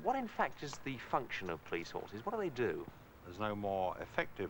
What, in fact, is the function of police horses? What do they do? There's no more effective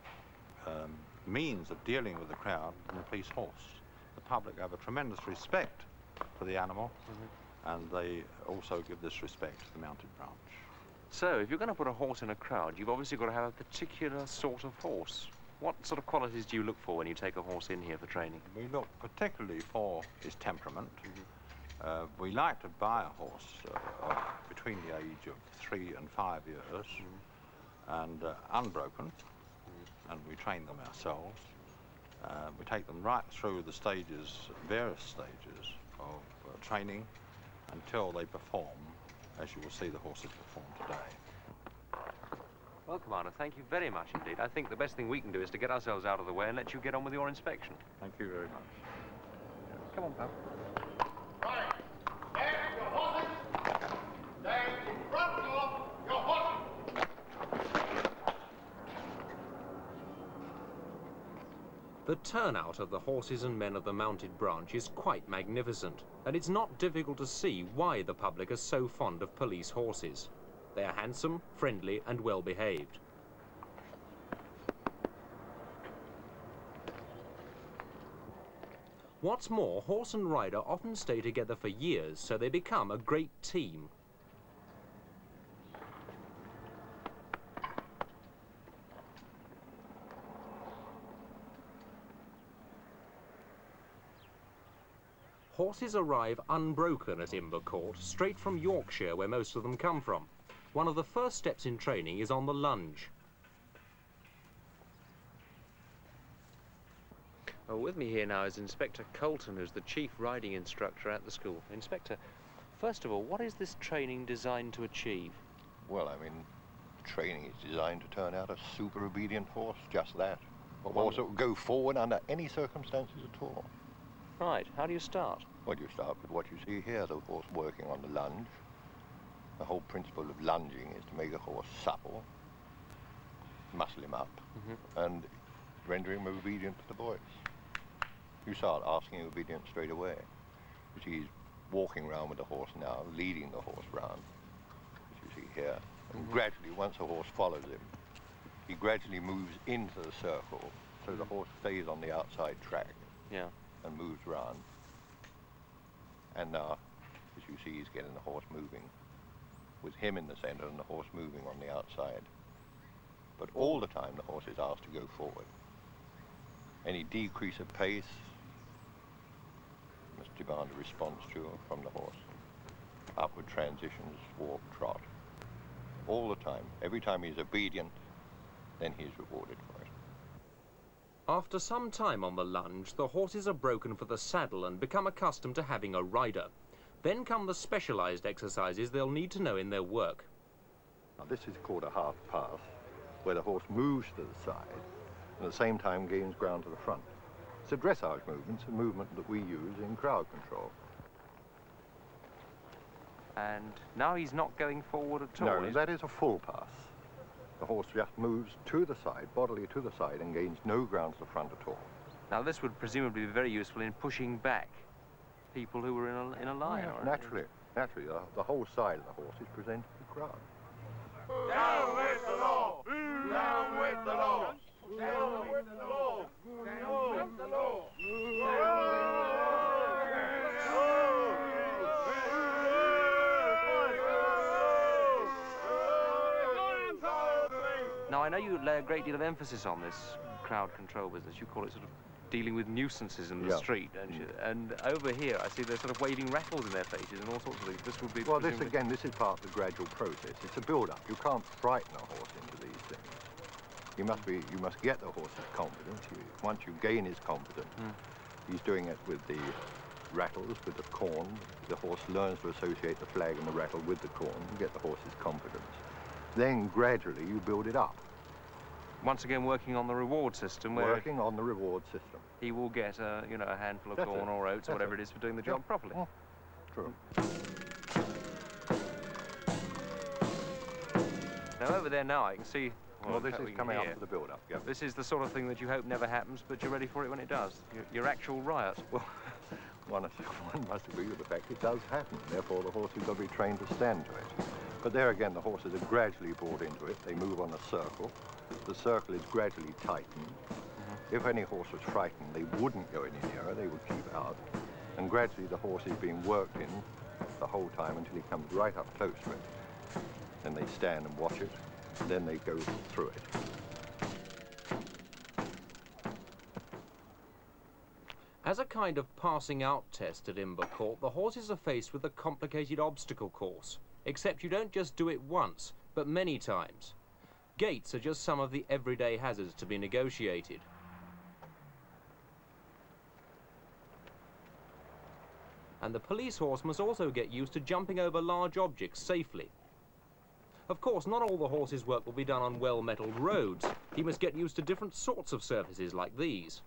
means of dealing with the crowd than the police horse. The public have a tremendous respect for the animal, and they also give this respect to the mounted branch. So, if you're going to put a horse in a crowd, you've obviously got to have a particular sort of horse. What sort of qualities do you look for when you take a horse in here for training? We look particularly for his temperament. We like to buy a horse between the age of 3 and 5 years and unbroken, and we train them ourselves. We take them right through the stages, various stages of training until they perform, as you will see the horses perform today. Well, Commander, thank you very much indeed. I think the best thing we can do is to get ourselves out of the way and let you get on with your inspection. Thank you very much. Come on, pal. Right. Stand your horses. Stand in front of your horses. The turnout of the horses and men of the mounted branch is quite magnificent, and it's not difficult to see why the public are so fond of police horses. They are handsome, friendly, and well behaved. What's more, horse and rider often stay together for years, so they become a great team. Horses arrive unbroken at Imber Court, straight from Yorkshire, where most of them come from. One of the first steps in training is on the lunge. Well, with me here now is Inspector Colton, who's the chief riding instructor at the school. Inspector, first of all, what is this training designed to achieve? Well, I mean, training is designed to turn out a super obedient horse, just that. A horse that will go forward under any circumstances at all. Right, how do you start? Well, you start with what you see here, the horse working on the lunge. The whole principle of lunging is to make a horse supple, muscle him up, and render him obedient to the voice. You start asking obedience straight away. You see, he's walking around with the horse now, leading the horse round, as you see here. And gradually, once the horse follows him, he gradually moves into the circle, so the horse stays on the outside track. Yeah. And moves round. And now, as you see, he's getting the horse moving, with him in the center and the horse moving on the outside. But all the time the horse is asked to go forward. Any decrease of pace must demand a response to from the horse. Upward transitions, walk, trot. All the time. Every time he's obedient, then he's rewarded for it. After some time on the lunge, the horses are broken for the saddle and become accustomed to having a rider. Then come the specialized exercises they'll need to know in their work. Now, this is called a half pass, where the horse moves to the side and at the same time gains ground to the front. It's a dressage movement. It's a movement that we use in crowd control. And now he's not going forward at all? No, that is a full pass. The horse just moves to the side, bodily to the side, and gains no ground to the front at all. Now, this would presumably be very useful in pushing back people who were in a line. Yeah, naturally, the whole side of the horse is presented to the crowd. Down with the law! Down with the law! Down with the law! Down with the law! Now, I know you lay a great deal of emphasis on this crowd control business. You call it sort of dealing with nuisances in the street, don't you? And over here, I see they're sort of waving rattles in their faces and all sorts of things. This would be... Well, this is part of the gradual process. It's a build-up. You can't frighten a horse into these things. You must get the horse's confidence. Once you gain his confidence, he's doing it with the rattles, with the corn. The horse learns to associate the flag and the rattle with the corn. You get the horse's confidence. Then gradually you build it up. Once again, working on the reward system, where working on the reward system, he will get a handful of corn or oats or whatever it is for doing the job properly. Oh, true. Now over there now I can see. Well, this is coming up to the build-up. Yeah. This is the sort of thing that you hope never happens, but you're ready for it when it does. Your actual riot. Well, one must agree with the fact it does happen. Therefore, the horse has got to be trained to stand to it. But there again, the horses are gradually brought into it. They move on a circle. The circle is gradually tightened. If any horse was frightened, they wouldn't go any nearer, they would keep out. And gradually the horse is being worked in the whole time until he comes right up close to it. Then they stand and watch it, then they go through it. As a kind of passing out test at Imber Court, the horses are faced with a complicated obstacle course, except you don't just do it once, but many times. Gates are just some of the everyday hazards to be negotiated. And the police horse must also get used to jumping over large objects safely. Of course, not all the horse's work will be done on well-metalled roads. He must get used to different sorts of surfaces like these.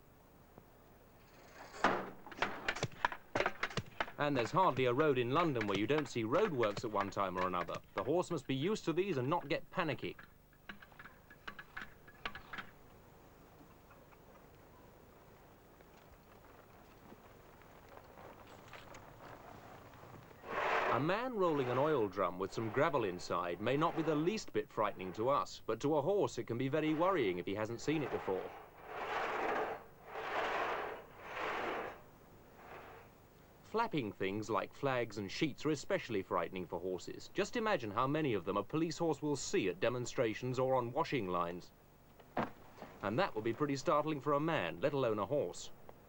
And there's hardly a road in London where you don't see roadworks at one time or another. The horse must be used to these and not get panicky. A man rolling an oil drum with some gravel inside may not be the least bit frightening to us, but to a horse it can be very worrying if he hasn't seen it before. Flapping things like flags and sheets are especially frightening for horses. Just imagine how many of them a police horse will see at demonstrations or on washing lines. And that will be pretty startling for a man, let alone a horse.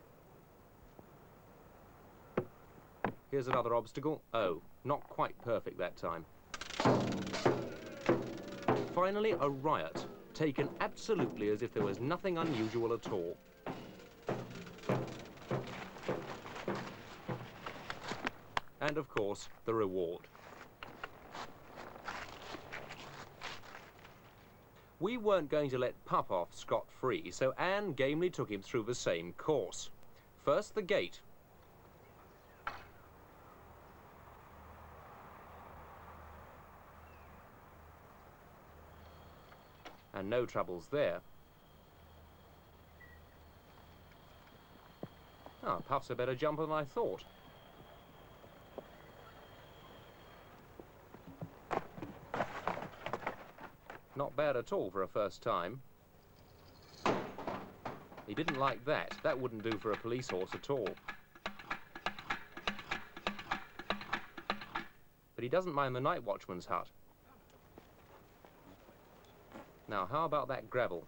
Here's another obstacle. Oh, not quite perfect that time. Finally, a riot, taken absolutely as if there was nothing unusual at all. And of course, the reward. We weren't going to let Pup off scot-free, so Anne gamely took him through the same course. First, the gate. And no troubles there. Ah, Puff's a better jumper than I thought. Not bad at all for a first time. He didn't like that. That wouldn't do for a police horse at all. But he doesn't mind the night watchman's hut. Now, how about that gravel?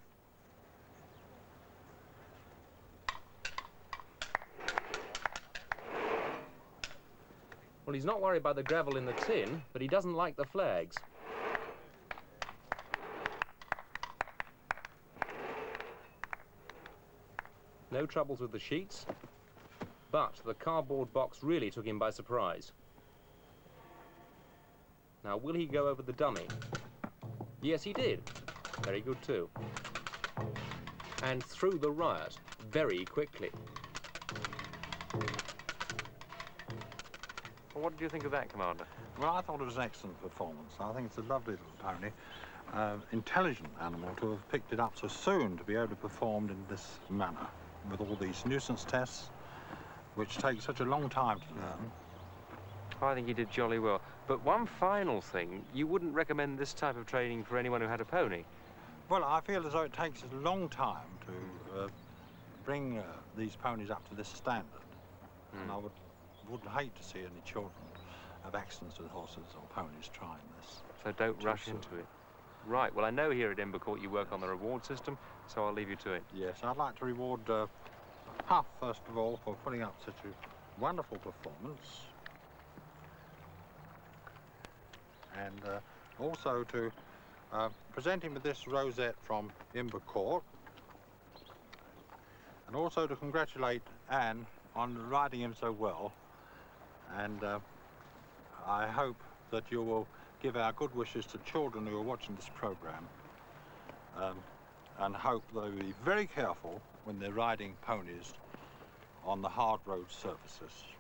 Well, he's not worried by the gravel in the tin, but he doesn't like the flags. No troubles with the sheets, but the cardboard box really took him by surprise. Now, will he go over the dummy? Yes, he did. Very good too. And through the riot very quickly. Well, what did you think of that, Commander? Well, I thought it was an excellent performance. I think it's a lovely little pony. Intelligent animal to have picked it up so soon, to be able to perform in this manner with all these nuisance tests, which take such a long time to learn. I think he did jolly well. But one final thing, you wouldn't recommend this type of training for anyone who had a pony? Well, I feel as though it takes a long time to bring these ponies up to this standard. And I would hate to see any children have accidents with horses or ponies trying this. So don't rush into it. Right, well, I know here at Imber Court you work on the reward system, so I'll leave you to it. Yes, I'd like to reward Puff, first of all, for putting up such a wonderful performance. And also to present him with this rosette from Imber Court. And also to congratulate Anne on riding him so well. And I hope that you will give our good wishes to children who are watching this program, and hope they'll be very careful when they're riding ponies on the hard road surfaces.